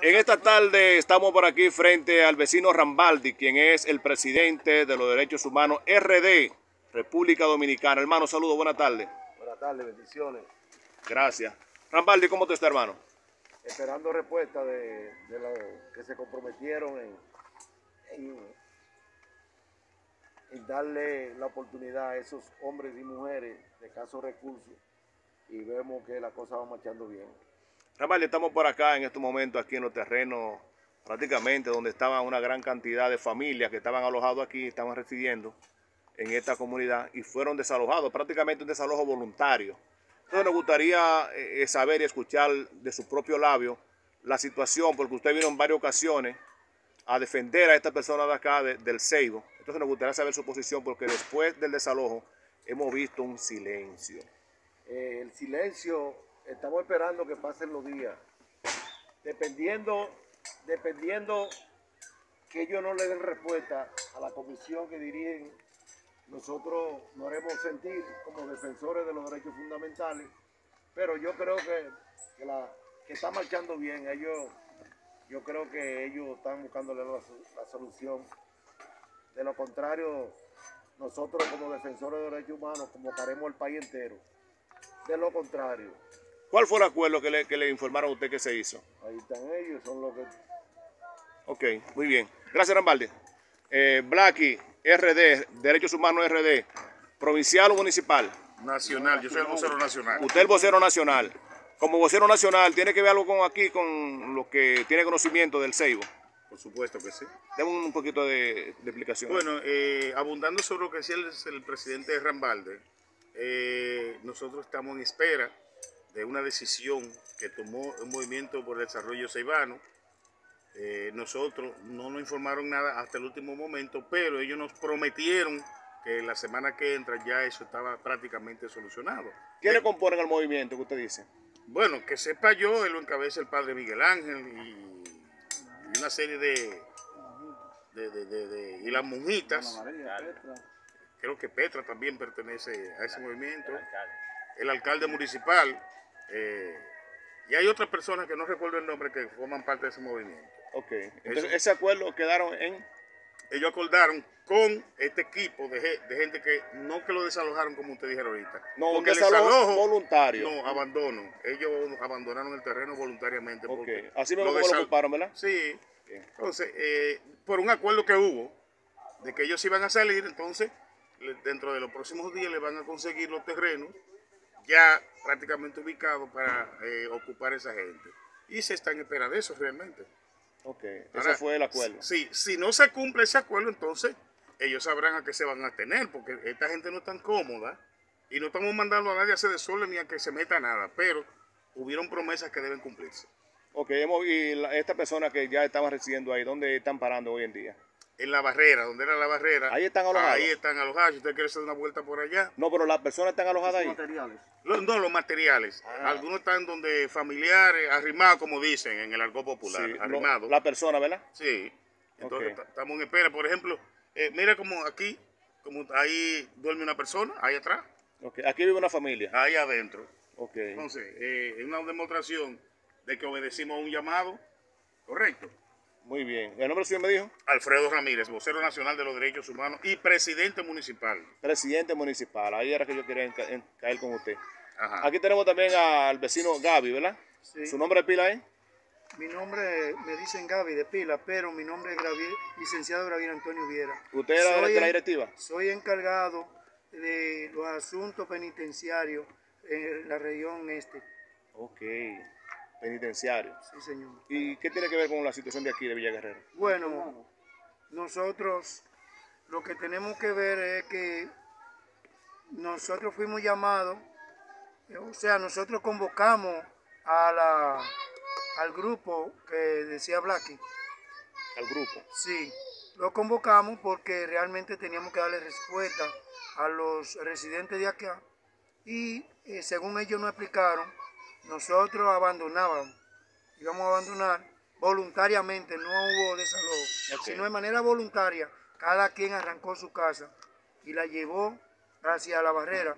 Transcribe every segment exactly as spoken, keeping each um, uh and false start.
En esta tarde estamos por aquí frente al vecino Rambaldi, quien es el presidente de los derechos humanos R D, República Dominicana. Hermano, saludos, buenas tardes. Buenas tardes, bendiciones. Gracias. Rambaldi, ¿cómo te está, hermano? Esperando respuesta de, de lo que se comprometieron en, en, en darle la oportunidad a esos hombres y mujeres de escasos recursos, y vemos que la cosa va marchando bien. Rambaldi, estamos por acá en estos momentos, aquí en los terrenos, prácticamente donde estaban una gran cantidad de familias que estaban alojados aquí, estaban residiendo en esta comunidad y fueron desalojados, prácticamente un desalojo voluntario. Entonces nos gustaría eh, saber y escuchar de su propio labio la situación, porque usted vino en varias ocasiones a defender a esta persona de acá, de, del Ceibo. Entonces nos gustaría saber su posición, porque después del desalojo hemos visto un silencio. Eh, el silencio, estamos esperando que pasen los días. Dependiendo, dependiendo que ellos no le den respuesta a la comisión que dirigen, nosotros nos haremos sentir como defensores de los derechos fundamentales, pero yo creo que, que, la, que está marchando bien. Ellos, yo creo que ellos están buscándole la, la solución. De lo contrario, nosotros como defensores de derechos humanos convocaremos al país entero. De lo contrario. ¿Cuál fue el acuerdo que le, que le informaron a usted que se hizo? Ahí están ellos, son los que... Ok, muy bien. Gracias, Rambaldi. Eh, Blackie, R D, Derechos Humanos R D, provincial o municipal. Nacional, yo soy el vocero nacional. Usted es el vocero nacional. Como vocero nacional, ¿tiene que ver algo con aquí, con lo que tiene conocimiento del Ceibo? Por supuesto que sí. Deme un poquito de, de explicación. Bueno, eh, abundando sobre lo que decía el, el presidente Rambaldi, eh, nosotros estamos en espera de una decisión que tomó un movimiento por el desarrollo ceibano. Eh, nosotros no nos informaron nada hasta el último momento, pero ellos nos prometieron que la semana que entra ya eso estaba prácticamente solucionado. ¿Quiénes eh, componen el movimiento que usted dice? Bueno, que sepa yo, él lo encabeza el padre Miguel Ángel y, y una serie de, de, de, de, de y las monjitas. Creo que Petra también pertenece a ese movimiento. El alcalde municipal. Eh, y hay otras personas que no recuerdo el nombre que forman parte de ese movimiento. Ok, entonces ese acuerdo quedaron en... Ellos acordaron con este equipo de, de gente que no que lo desalojaron como usted dijeron ahorita. No, un porque desalojo, el desalojo voluntario. No, abandono. Ellos abandonaron el terreno voluntariamente. Ok, porque así mismo lo como desal... lo ocuparon, ¿verdad? Sí. Okay. Entonces, eh, por un acuerdo que hubo de que ellos iban a salir, entonces dentro de los próximos días les van a conseguir los terrenos ya prácticamente ubicados para eh, ocupar esa gente. Y se está en espera de eso realmente. Ok, Ahora, ese fue el acuerdo. Sí, si no se cumple ese acuerdo, entonces ellos sabrán a qué se van a tener, porque esta gente no es tan cómoda y no estamos mandando a nadie a hacer desorden ni a que se meta nada, pero hubieron promesas que deben cumplirse. Ok, hemos, y la, esta persona que ya estaban residiendo ahí, ¿dónde están parando hoy en día? En la barrera, donde era la barrera. Ahí están alojados. Ahí están alojados. Si usted quiere hacer una vuelta por allá. No, pero las personas están alojadas ahí. materiales. Los, no, los materiales. Ah. Algunos están donde familiares, arrimados, como dicen en el argot popular. Sí, arrimados. Lo, la persona, ¿verdad? Sí. Entonces Okay. estamos en espera. Por ejemplo, eh, mira como aquí, como ahí duerme una persona, ahí atrás. Okay. Aquí vive una familia. Ahí adentro. Okay. Entonces, eh, es una demostración de que obedecimos a un llamado. Correcto. Muy bien. ¿El nombre suyo me dijo? Alfredo Ramírez, vocero nacional de los derechos humanos y presidente municipal. Presidente municipal. Ahí era que yo quería caer con usted. Ajá. Aquí tenemos también al vecino Gaby, ¿verdad? Sí. ¿Su nombre de pila es? Mi nombre, me dicen Gaby de pila, pero mi nombre es Gravier, licenciado Gravier Antonio Viera. ¿Usted era soy de la en, directiva? Soy encargado de los asuntos penitenciarios en la región este. Ok. Penitenciario. Sí, señor. ¿Y qué tiene que ver con la situación de aquí de Villa Guerrero? Bueno, nosotros lo que tenemos que ver es que nosotros fuimos llamados, o sea, nosotros convocamos a la, al grupo que decía Blackie. ¿Al grupo? Sí, lo convocamos porque realmente teníamos que darle respuesta a los residentes de acá y eh, según ellos nos explicaron, nosotros abandonábamos, íbamos a abandonar voluntariamente, no hubo desalojo, okay. Sino de manera voluntaria, cada quien arrancó su casa y la llevó hacia la barrera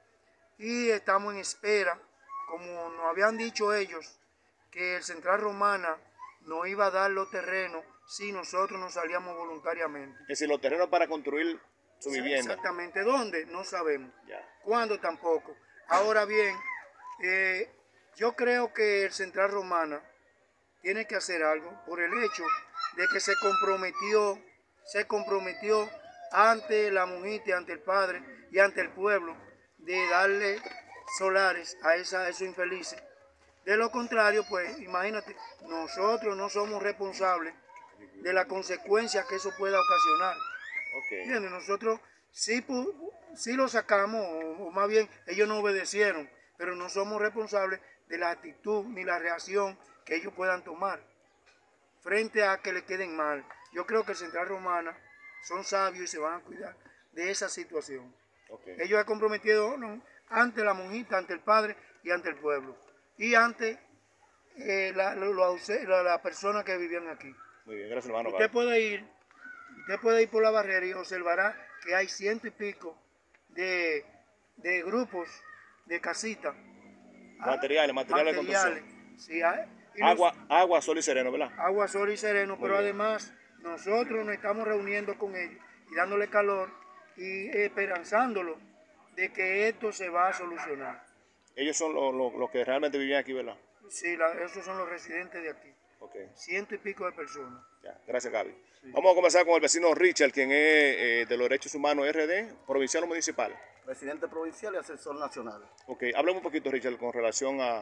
y estamos en espera, como nos habían dicho ellos, que el Central Romana nos iba a dar los terrenos si nosotros nos salíamos voluntariamente. Es decir, los terrenos para construir su vivienda. Exactamente. ¿Dónde? No sabemos. Ya. ¿Cuándo? Tampoco. Ahora bien, eh, yo creo que el Central Romana tiene que hacer algo por el hecho de que se comprometió, se comprometió ante la mujer, ante el padre y ante el pueblo de darle solares a, esa, a esos infelices. De lo contrario, pues imagínate, nosotros no somos responsables de la consecuencia que eso pueda ocasionar. Okay. ¿Entiendes? Nosotros sí, sí lo sacamos, o, o más bien ellos no obedecieron, pero no somos responsables de la actitud ni la reacción que ellos puedan tomar frente a que le queden mal. Yo creo que el Central Romana son sabios y se van a cuidar de esa situación. Okay. Ellos han comprometido no, ante la monjita, ante el padre y ante el pueblo. Y ante eh, la, la, la, la persona que vivían aquí. Muy bien, gracias, hermano. Usted puede ir, usted puede ir por la barrera y observará que hay ciento y pico de, de grupos de casitas. Materiales, materiales, materiales de construcción. Sí, hay, agua, nos, agua, sol y sereno, ¿verdad? Agua, sol y sereno, Muy pero bien. Además nosotros nos estamos reuniendo con ellos y dándole calor y esperanzándolo de que esto se va a solucionar. Ellos son los lo, lo que realmente vivían aquí, ¿verdad? Sí, la, esos son los residentes de aquí. Okay. Ciento y pico de personas. Ya, gracias, Gaby. Sí. Vamos a comenzar con el vecino Richard, quien es eh, de los Derechos Humanos R D, provincial o municipal. Presidente provincial y asesor nacional. Ok, háblame un poquito, Richard, con relación a,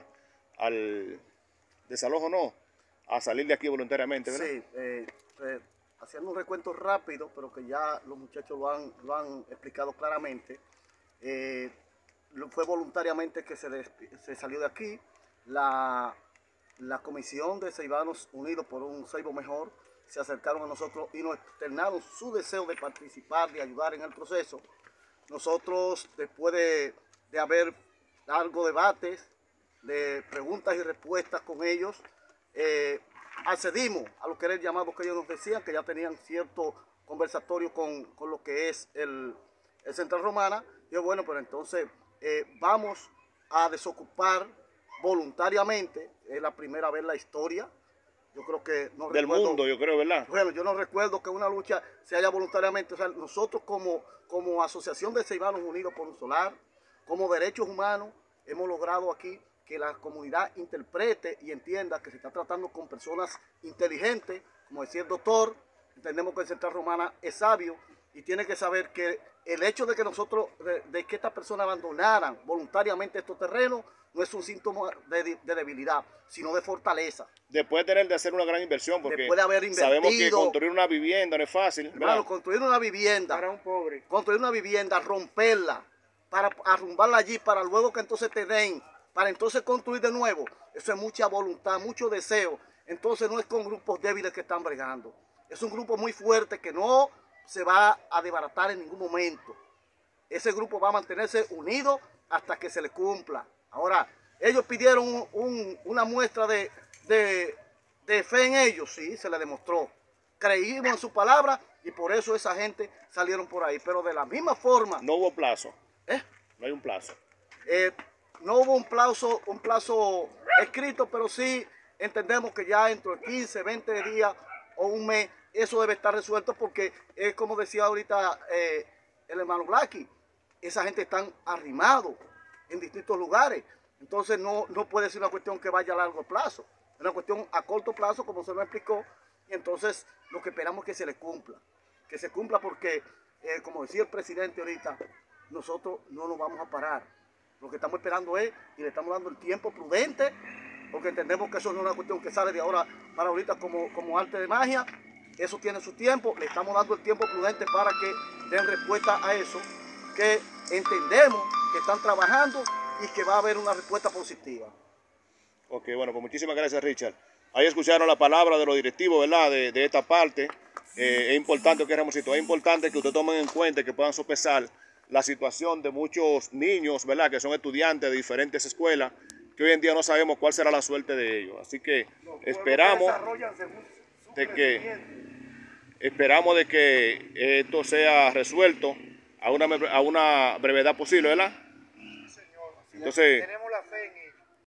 al desalojo, ¿no? A salir de aquí voluntariamente, ¿verdad? Sí, eh, eh, haciendo un recuento rápido, pero que ya los muchachos lo han, lo han explicado claramente. Eh, fue voluntariamente que se, se salió de aquí. La, la Comisión de Ceibanos Unidos por un Ceibo Mejor se acercaron a nosotros y nos externaron su deseo de participar, de ayudar en el proceso. Nosotros, después de, de haber largos debates, de preguntas y respuestas con ellos, eh, accedimos a lo que era el llamado que ellos nos decían, que ya tenían cierto conversatorio con, con lo que es el, el Central Romana. Y bueno, pero entonces eh, vamos a desocupar voluntariamente, es la primera vez en la historia. Yo creo que no del recuerdo, mundo, yo creo, ¿verdad? Bueno, yo no recuerdo que una lucha se haya voluntariamente. O sea, nosotros como, como Asociación de Ceibanos Unidos por un Solar, como Derechos Humanos, hemos logrado aquí que la comunidad interprete y entienda que se está tratando con personas inteligentes, como decía el doctor. Entendemos que el Central Romana es sabio y tiene que saber que el hecho de que nosotros, de, de que estas personas abandonaran voluntariamente estos terrenos, no es un síntoma de, de debilidad, sino de fortaleza. Después de tener de hacer una gran inversión, porque Después de haber invertido, sabemos que construir una vivienda no es fácil, ¿verdad? Claro, construir una vivienda, para un pobre, construir una vivienda, romperla, para arrumbarla allí, para luego que entonces te den, para entonces construir de nuevo, eso es mucha voluntad, mucho deseo. Entonces no es con grupos débiles que están bregando, es un grupo muy fuerte que no se va a desbaratar en ningún momento. Ese grupo va a mantenerse unido hasta que se le cumpla. Ahora, ellos pidieron un, un, una muestra de, de, de fe en ellos, sí, se le demostró. Creímos en su palabra y por eso esa gente salieron por ahí. Pero de la misma forma... No hubo plazo. ¿Eh? No hay un plazo. Eh, no hubo un plazo, un plazo escrito, pero sí entendemos que ya dentro de quince, veinte días o un mes, eso debe estar resuelto porque es como decía ahorita eh, el hermano Blacky, esa gente están arrimados en distintos lugares, entonces no, no puede ser una cuestión que vaya a largo plazo, es una cuestión a corto plazo, como se nos explicó, y entonces lo que esperamos es que se le cumpla, que se cumpla porque, eh, como decía el presidente ahorita, nosotros no nos vamos a parar, lo que estamos esperando es, y le estamos dando el tiempo prudente, porque entendemos que eso no es una cuestión que sale de ahora para ahorita como, como arte de magia, eso tiene su tiempo, le estamos dando el tiempo prudente para que den respuesta a eso, que entendemos que están trabajando y que va a haber una respuesta positiva. Ok, bueno, pues muchísimas gracias, Richard. Ahí escucharon la palabra de los directivos, ¿verdad? De, de esta parte. Eh, es importante, que Ramosito, es importante que ustedes tomen en cuenta y que puedan sopesar la situación de muchos niños, ¿verdad? Que son estudiantes de diferentes escuelas, que hoy en día no sabemos cuál será la suerte de ellos. Así que esperamos de que, esperamos de que esto sea resuelto a una, a una brevedad posible, ¿verdad? señor. Entonces,